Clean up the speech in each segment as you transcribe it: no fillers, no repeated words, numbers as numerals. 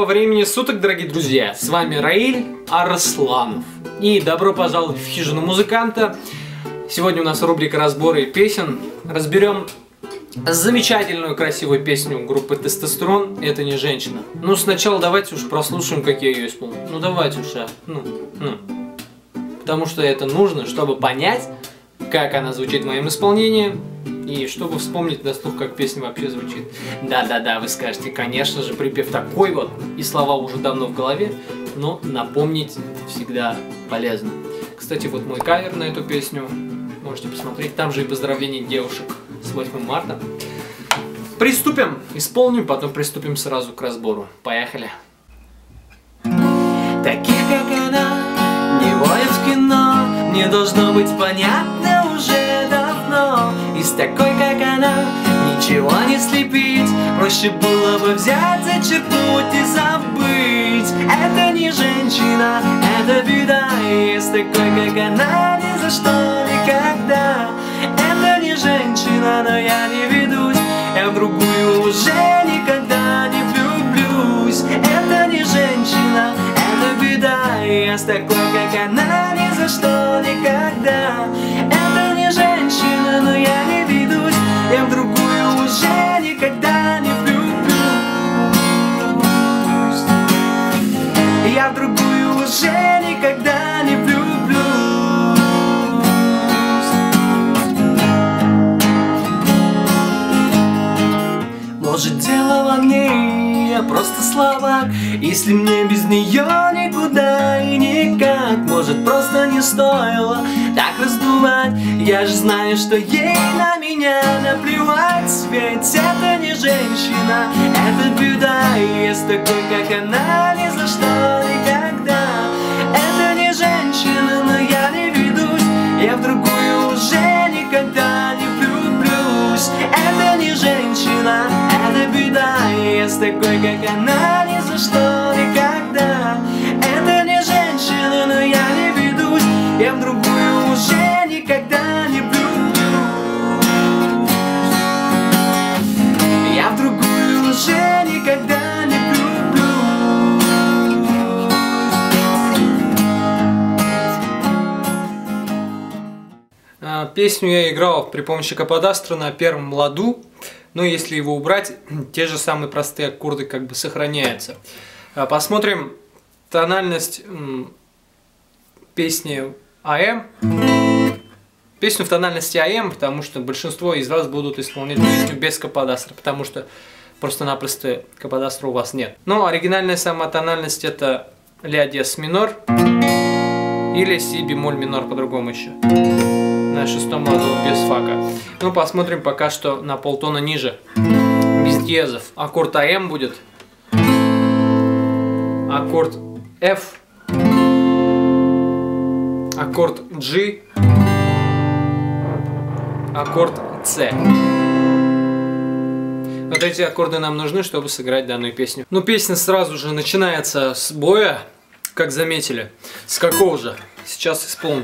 времени суток, дорогие друзья! С вами Раиль Арсланов. И добро пожаловать в хижину музыканта. Сегодня у нас рубрика разборы песен. Разберем замечательную красивую песню группы Тестостерон «Это не женщина». Ну, сначала давайте уж прослушаем, как я ее исполню. Ну, давайте уж, Потому что это нужно, чтобы понять, как она звучит в моем исполнении, и чтобы вспомнить на слух, как песня вообще звучит. Да-да-да, вы скажете, конечно же, припев такой вот, и слова уже давно в голове, но напомнить всегда полезно. Кстати, вот мой кавер на эту песню, можете посмотреть, там же и поздравления девушек с 8 марта. Приступим, исполним, потом приступим сразу к разбору. Поехали. Таких, как она, не водят в кино, не должно быть понятно уже давно. И с такой, как она, ничего не слепить, проще было бы взять, зачерпнуть и забыть. Это не женщина, это беда, и с такой, как она, ни за что никогда. Это не женщина, но я не ведусь, я в другую уже никогда не влюблюсь. Это не женщина, это беда, и я с такой, как она, ни за что никогда. Это не женщина, но я не ведусь, я в другую уже никогда не влюблюсь. Я в другую уже никогда не влюблюсь. Может, дело во мне, я просто слабак, если мне без нее никуда и никак. Может, просто не стоило так раздувать, я же знаю, что ей на меня наплевать. Ведь это не женщина, это беда, и я с такой, как она, ни за что никогда. Это не женщина, но я не ведусь, я в другую уже никогда не влюблюсь. Это не женщина, это беда, и я с такой, как она, ни за что никогда. Это не женщина, но я не ведусь, я в другую уже никогда не влюблюсь. Я в другую уже никогда не влюблюсь. Песню я играл при помощи каподастра на первом ладу, но если его убрать, те же самые простые аккорды как бы сохраняются. Посмотрим тональность песни АМ. Песню в тональности АМ, потому что большинство из вас будут исполнять песню без каподастра, потому что просто-напросто каподастра у вас нет. Но оригинальная сама тональность это ля диез минор или си бемоль минор по-другому еще. На шестом ладу без фака. Ну, посмотрим пока что на полтона ниже. Без диезов. Аккорд АМ будет. Аккорд F. Аккорд G. Аккорд C. Вот эти аккорды нам нужны, чтобы сыграть данную песню. Ну, песня сразу же начинается с боя, как заметили. С какого же? Сейчас исполню.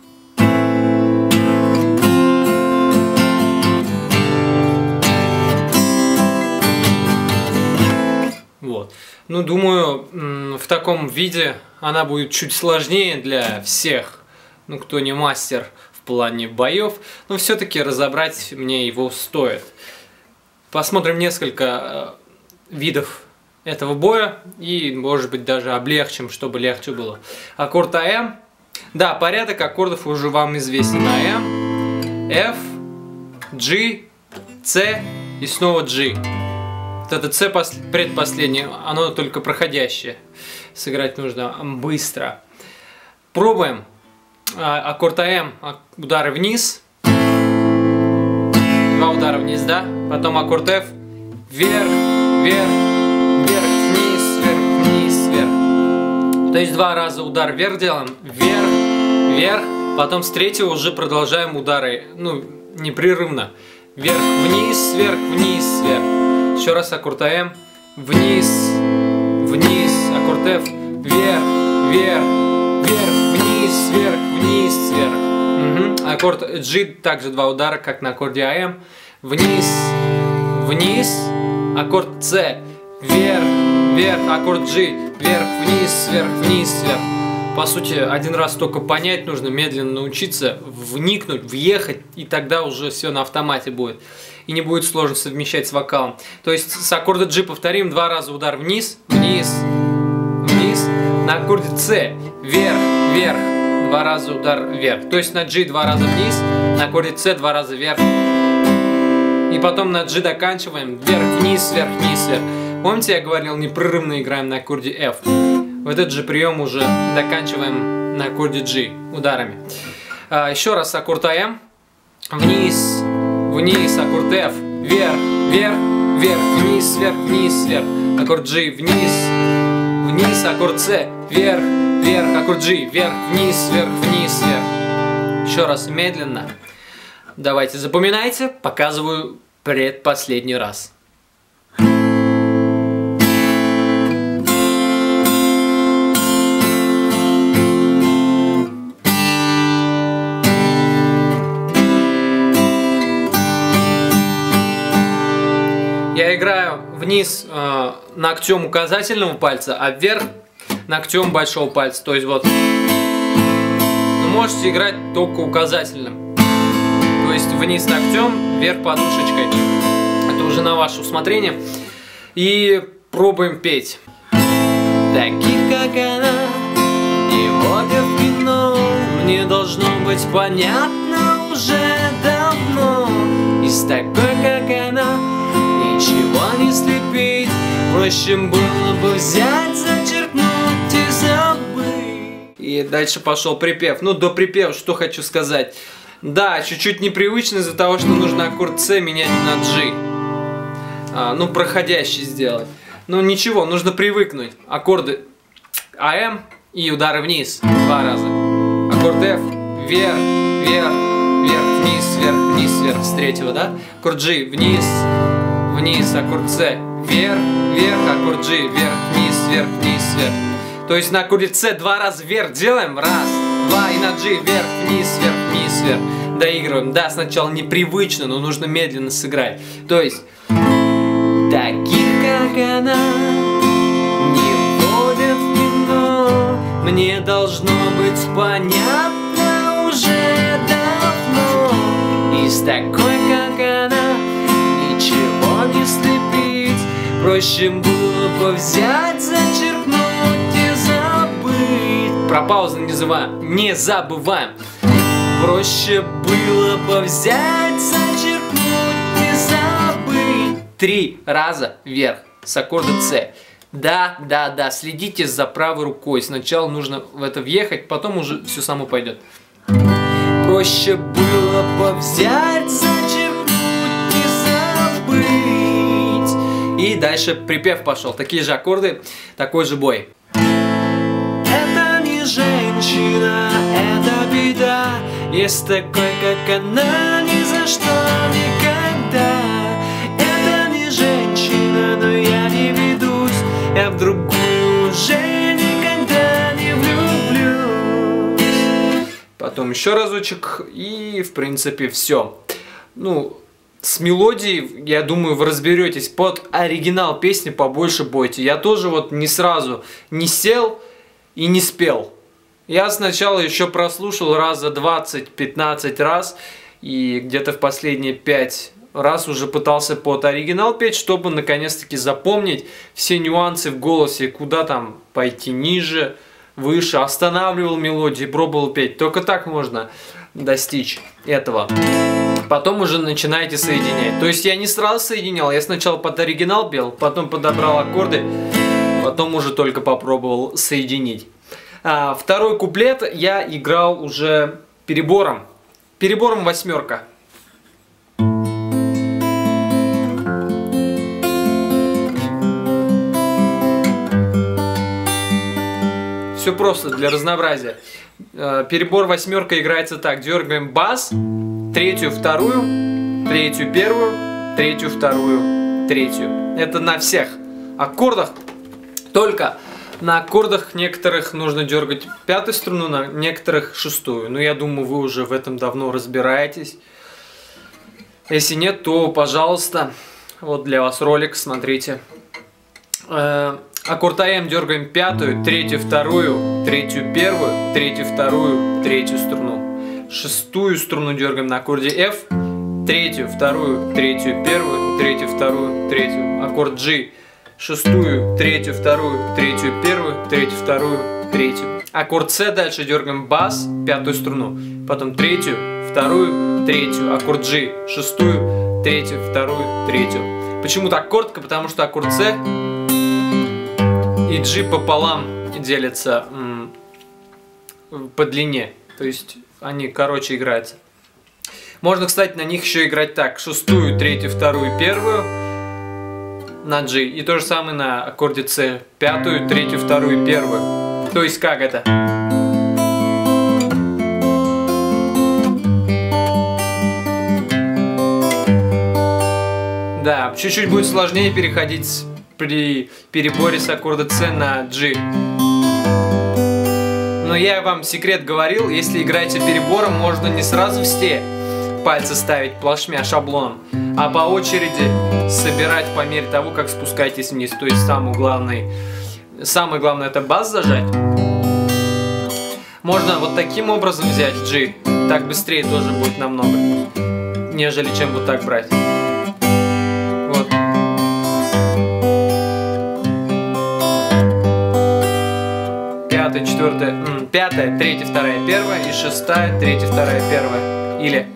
Вот. Ну, думаю, в таком виде она будет чуть сложнее для всех, ну, кто не мастер в плане боев, но все-таки разобрать мне его стоит. Посмотрим несколько видов этого боя и, может быть, даже облегчим, чтобы легче было. Аккорд АМ. Да, порядок аккордов уже вам известен. АМ, F, G, C и снова G. Вот это C предпоследнее, оно только проходящее. Сыграть нужно быстро. Пробуем. Аккорд АМ, удары вниз. Два удара вниз, да? Потом аккорд F. Вверх, вверх, вверх, вниз, вверх, вниз, вверх. То есть два раза удар вверх делаем. Вверх, вверх. Потом с третьего уже продолжаем удары. Ну, непрерывно. Вверх, вниз, вверх, вниз, вверх. Еще раз аккорд АМ, вниз, вниз, аккорд F, вверх, вверх, вверх, вниз, вверх, вниз, вверх. Аккорд G, также два удара, как на аккорде АМ, вниз, вниз, аккорд C, вверх, вверх, аккорд G, вверх, вниз, вверх, вниз, вверх. По сути, один раз только понять нужно, медленно научиться, вникнуть, въехать, и тогда уже все на автомате будет. И не будет сложно совмещать с вокалом. То есть с аккорда G повторим 2 раза удар вниз, вниз, вниз. На аккорде C вверх, вверх, 2 раза удар вверх. То есть на G 2 раза вниз, на аккорде C 2 раза вверх. И потом на G доканчиваем вверх, вниз, вверх, вниз, вверх. Помните, я говорил, непрерывно играем на аккорде F. В этот же прием уже доканчиваем на аккорде G ударами. Еще раз аккорд АМ. Вниз, вниз, аккорд F. Вверх, вверх, вверх, вниз, вверх, вниз, вверх. Аккорд G, вниз, вниз, аккорд С. Вверх, вверх, аккорд G. Вверх, вниз, вверх, вниз, вверх. Еще раз медленно. Давайте запоминайте. Показываю предпоследний раз. Я играю вниз ногтем указательного пальца, а вверх ногтем большого пальца. То есть вот. Вы можете играть только указательным. То есть вниз ногтем, вверх подушечкой. Это уже на ваше усмотрение. И пробуем петь. Таких, как она, не водят в кино. Мне должно быть понятно уже давно. И с такой, как она, ничего не слепить. Проще было бы взять, зачеркнуть и забыть. И дальше пошел припев. Ну, до припева что хочу сказать. Да, чуть-чуть непривычно из-за того, что нужно аккорд С менять на G. Ну, проходящий сделать. Но ничего, нужно привыкнуть. Аккорды АМ и удары вниз 2 раза. Аккорд F, вверх, вверх, вверх, вниз, вверх, вниз, вверх с 3-го, да? Аккорд G, вниз, вниз, аккорд С, вверх, вверх, аккорд G, вверх, вниз, вверх, вниз, вверх. То есть на аккорде С 2 раза вверх делаем, раз, 2, и на G вверх, вниз, вверх, вниз, вверх. Доигрываем. Да, сначала непривычно, но нужно медленно сыграть. То есть таких, как она, не водят в кино. Мне должно быть понятно уже давно. И с такой, как она, ничего не слепить. Проще было бы взять, зачеркнуть и забыть. Про паузу не забываем. Проще было бы взять, зачеркнуть и забыть. 3 раза вверх с аккорда С. Да, да, да, следите за правой рукой. Сначала нужно в это въехать, потом уже все само пойдет. Проще было бы взять, зачеркнуть и забыть. И дальше припев пошел. Такие же аккорды, такой же бой. Это не женщина, это беда. Есть такой, как она, ни за что никогда. Это не женщина, но я не ведусь. Я в другую уже никогда не влюблюсь. Потом еще разочек, и в принципе все. Ну, с мелодией, я думаю, вы разберетесь. Под оригинал песни побольше бойте. Я тоже вот не сразу не сел и не спел. Я сначала еще прослушал раза 20-15 раз. И где-то в последние 5 раз уже пытался под оригинал петь, чтобы наконец-таки запомнить все нюансы в голосе. Куда там пойти ниже, выше. Останавливал мелодии, пробовал петь. Только так можно достичь этого. Потом уже начинаете соединять. То есть я не сразу соединял. Я сначала под оригинал пел, потом подобрал аккорды. Потом уже только попробовал соединить. Второй куплет я играл уже перебором. Перебором 8. Все просто для разнообразия. Перебор 8 играется так. Дергаем бас, 3-ю, 2-ю, 3-ю, 1-ю, 3-ю, 2-ю, 3-ю. Это на всех аккордах. Только на аккордах некоторых нужно дергать 5-ю струну, на некоторых 6-ю. Но я думаю, вы уже в этом давно разбираетесь. Если нет, то, пожалуйста, вот для вас ролик, смотрите. Аккорд АМ дергаем пятую, третью, вторую, третью, первую, третью, вторую, третью струну. Шестую струну дергаем на аккорде F, третью, вторую, третью, первую, третью, вторую, третью. Аккорд G. Шестую, третью, вторую, третью, первую, третью, вторую, третью. Аккорд С дальше дергаем бас, пятую струну, потом третью, вторую, третью. Аккорд G. Шестую, третью, вторую, третью. Почему так коротко? Потому что аккорд С и G пополам делятся по длине. То есть они короче играются. Можно, кстати, на них еще играть так. Шестую, третью, вторую, первую на G. И то же самое на аккорде С. Пятую, третью, вторую, первую. То есть как это? Да, чуть-чуть будет сложнее переходить при переборе с аккорда С на G. Но я вам секрет говорил, если играете перебором, можно не сразу все пальцы ставить плашмя шаблоном, а по очереди собирать по мере того, как спускаетесь вниз. То есть самое главное это бас зажать. Можно вот таким образом взять G, так быстрее тоже будет намного, нежели чем вот так брать. Вот. Пятая, четвертая, пятая, третья, вторая, первая и шестая, третья, вторая, первая. Или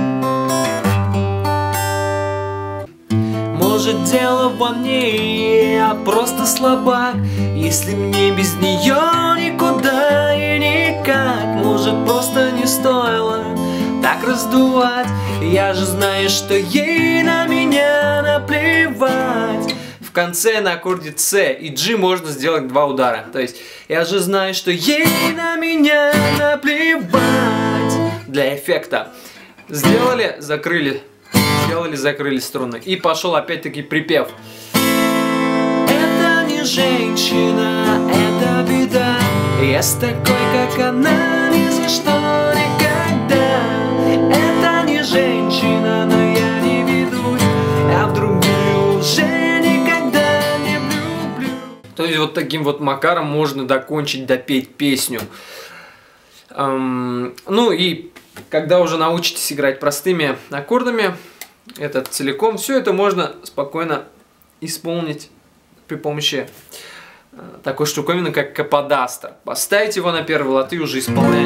может дело во мне, я просто слабак. Если мне без нее никуда и никак, может просто не стоило так раздувать. Я же знаю, что ей на меня наплевать. в конце на аккорде С и G можно сделать два удара. То есть я же знаю, что ей на меня наплевать. Для эффекта. Сделали, закрыли. Сделали, закрыли струны. И пошел опять-таки припев. Это не женщина, это беда. Я с такой, как она, ни за что никогда. Это не женщина, но я не ведусь. Я в другую уже никогда не влюблю. То есть вот таким вот макаром можно докончить, допеть песню. Ну и когда уже научитесь играть простыми аккордами, этот целиком, все это можно спокойно исполнить при помощи такой штуковины, как каподастр. Поставить его на первый лад и уже исполнять.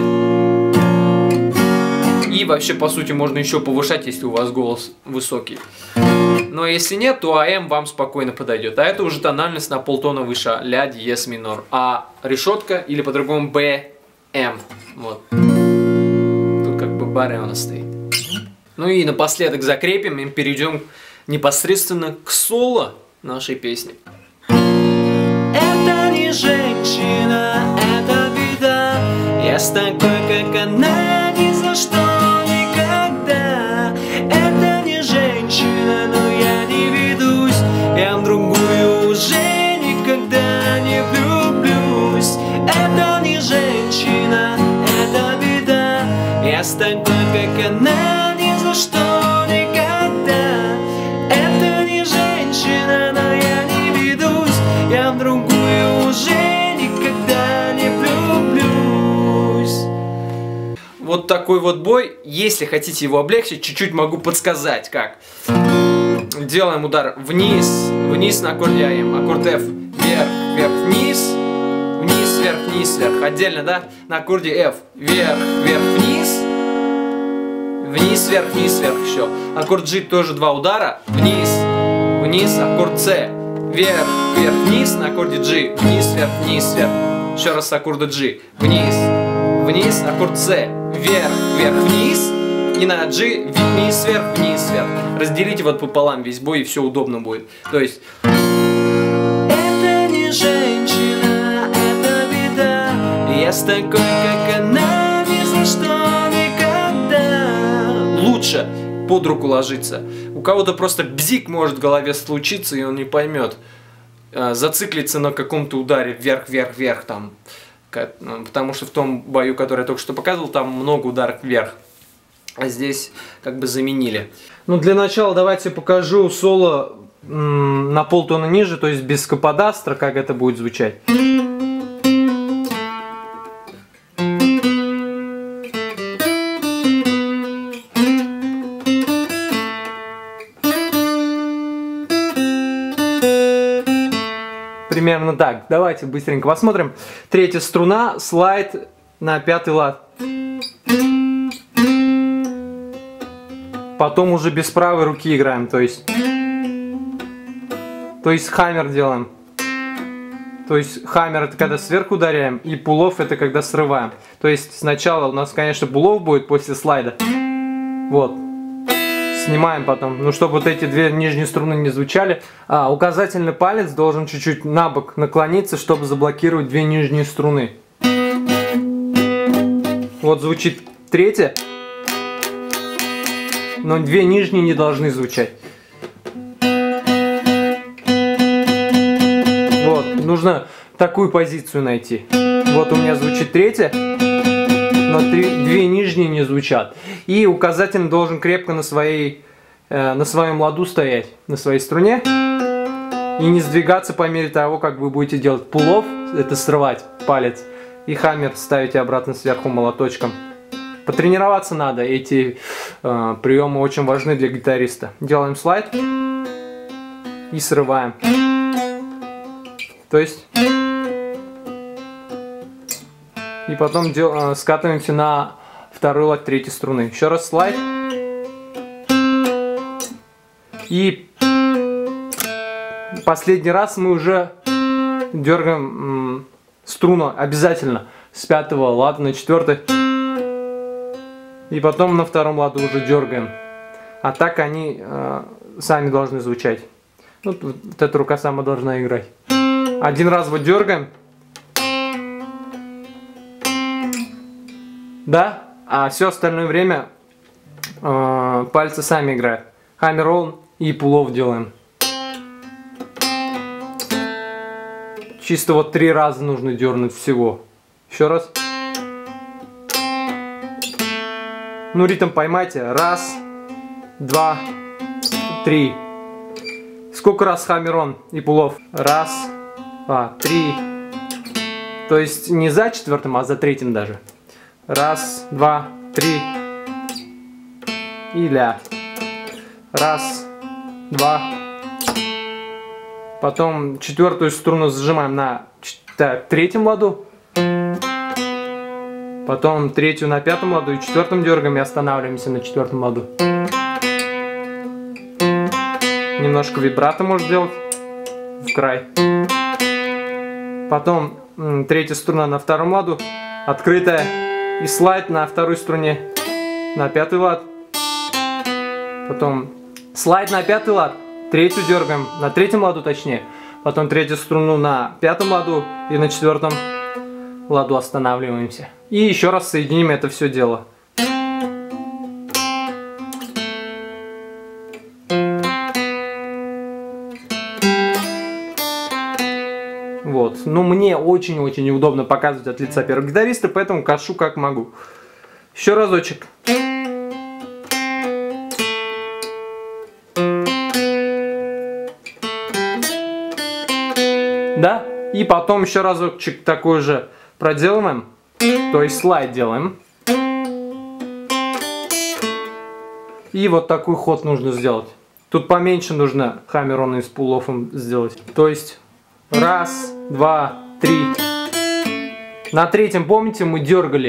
И вообще, по сути, можно еще повышать, если у вас голос высокий. Но если нет, то АМ вам спокойно подойдет. А это уже тональность на полтона выше, ля диез минор. А решетка или по-другому БМ. Вот. Тут как бы баре у нас стоит. Ну и напоследок закрепим и перейдем непосредственно к соло нашей песни. Это не женщина, это беда. Я с такой, как она, ни за что никогда. Это не женщина, но я не ведусь. Я в другую уже никогда не влюблюсь. Это не женщина, это беда. Я с такой, как она, ни за что никогда. Это не женщина, но я не ведусь. Я в другую уже никогда не влюблюсь. Вот такой вот бой. Если хотите его облегчить, чуть-чуть могу подсказать, как. Делаем удар вниз, вниз на аккорде АМ, аккорд F, вверх, вверх, вниз, вниз, вверх, вниз, вверх. Отдельно, да? На аккорде F, вверх, вверх, вниз, вниз, вверх, вниз, вверх еще. Аккорд G тоже два удара, вниз, вниз, аккорд С, вверх, вверх, вниз, на аккорде G, вниз, вверх, вниз, вверх. Еще раз с аккорда G, вниз, вниз, аккорд С, вверх, вверх, вниз. И на G вниз, вверх, вниз, вверх. Разделите вот пополам весь бой, и все удобно будет. То есть... Это не женщина, это беда. Я с такой, как она, ни за что никогда. Лучше под руку ложиться. У кого-то просто бзик может в голове случиться, и он не поймет. Зациклиться на каком-то ударе вверх, вверх, вверх там. Потому что в том бою, который я только что показывал, там много ударов вверх. А здесь как бы заменили. Ну для начала давайте покажу соло на полтона ниже, то есть без каподастра, как это будет звучать. Примерно так. Давайте быстренько посмотрим. Третья струна, слайд на пятый лад. Потом уже без правой руки играем, то есть хаммер делаем. То есть хаммер это когда сверху ударяем, и пулов это когда срываем. То есть сначала у нас, конечно, пулов будет после слайда. Вот. Снимаем потом, ну чтобы вот эти две нижние струны не звучали. А указательный палец должен чуть-чуть на бок наклониться, чтобы заблокировать две нижние струны. Вот звучит третья, но две нижние не должны звучать. Вот, нужно такую позицию найти. Вот у меня звучит третья, но две нижние не звучат. И указательный должен крепко на своем ладу стоять, на своей струне. И не сдвигаться по мере того, как вы будете делать пулов, это срывать палец. И хаммер ставите обратно сверху молоточком. Потренироваться надо, эти приемы очень важны для гитариста. Делаем слайд и срываем. То есть... И потом скатываемся на второй лад третьей струны. Еще раз слайд. И последний раз мы уже дергаем струну обязательно с пятого лада на четвертый. И потом на втором ладу уже дергаем. А так они сами должны звучать. Вот эта рука сама должна играть. Один раз вот дергаем. Да? А все остальное время пальцы сами играют. Хаммер он и пулов делаем. Чисто вот 3 раза нужно дернуть всего. Еще раз. Ну ритм поймайте. 1, 2, 3. Сколько раз хаммер он и пулов? 1, 2, 3. То есть не за четвертым, а за третьим даже. 1, 2, 3. И ля. 1, 2. Потом четвертую струну зажимаем на третьем ладу. Потом третью на пятом ладу и четвертом дергаем и останавливаемся на четвертом ладу. Немножко вибрато можно делать в край. Потом третья струна на втором ладу, открытая, и слайд на второй струне на пятый лад. Потом слайд на пятый лад, третью дергаем, на третьем ладу точнее. Потом третью струну на пятом ладу и на четвертом ладу останавливаемся. И еще раз соединим это все дело. Вот. Но мне очень-очень неудобно показывать от лица первого гитариста, поэтому кашу как могу. Еще разочек. Да? И потом еще разочек такой же проделываем. То есть слайд делаем. И вот такой ход нужно сделать. Тут поменьше нужно хаммер-он и с пулофом сделать. То есть 1, 2, 3. На третьем, помните, мы дергали.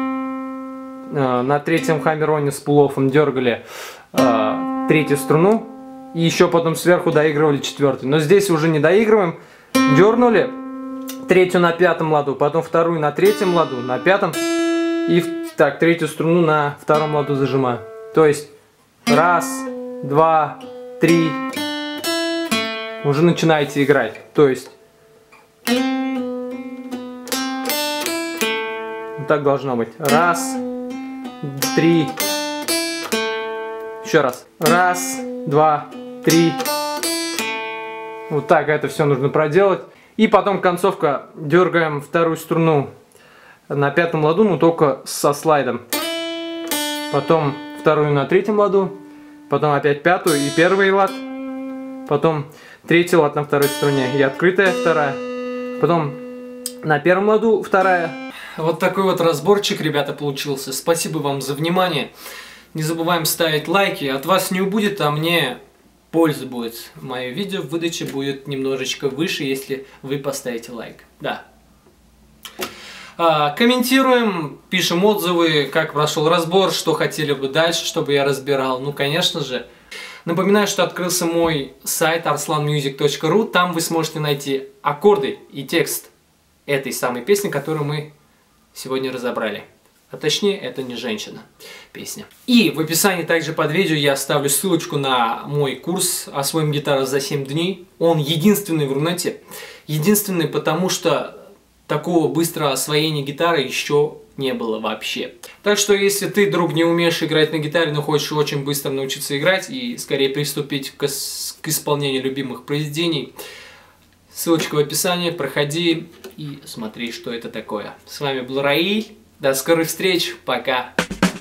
На третьем хаммер-оне с пулофом дергали третью струну. И еще потом сверху доигрывали четвертую. Но здесь уже не доигрываем. Дернули третью на пятом ладу, потом вторую на третьем ладу, на пятом. И так, третью струну на втором ладу зажимаю. То есть 1, 2, 3. Уже начинаете играть. То есть вот так должно быть. 1, 3. Еще раз. 1, 2, 3. Вот так это все нужно проделать. И потом концовка, дергаем вторую струну на пятом ладу, но только со слайдом. Потом вторую на третьем ладу. Потом опять пятую и первый лад. потом третий лад на второй струне и открытая вторая, потом на первом ладу вторая. Вот такой вот разборчик, ребята, получился. Спасибо вам за внимание. Не забываем ставить лайки. От вас не убудет, а мне польза будет. Мое видео в выдаче будет немножечко выше, если вы поставите лайк. Да. Комментируем, пишем отзывы, как прошел разбор, что хотели бы дальше, чтобы я разбирал. Ну, конечно же. Напоминаю, что открылся мой сайт arslanmusic.ru. Там вы сможете найти аккорды и текст этой самой песни, которую мы сегодня разобрали. А точнее, это не женщина песня. И в описании также под видео я оставлю ссылочку на мой курс «Освоим гитару за 7 дней». Он единственный в Рунете. Единственный, потому что такого быстрого освоения гитары еще не было вообще. Так что, если ты, друг, не умеешь играть на гитаре, но хочешь очень быстро научиться играть и скорее приступить к исполнению любимых произведений, ссылочка в описании, проходи и смотри, что это такое. С вами был Раиль. До скорых встреч. Пока.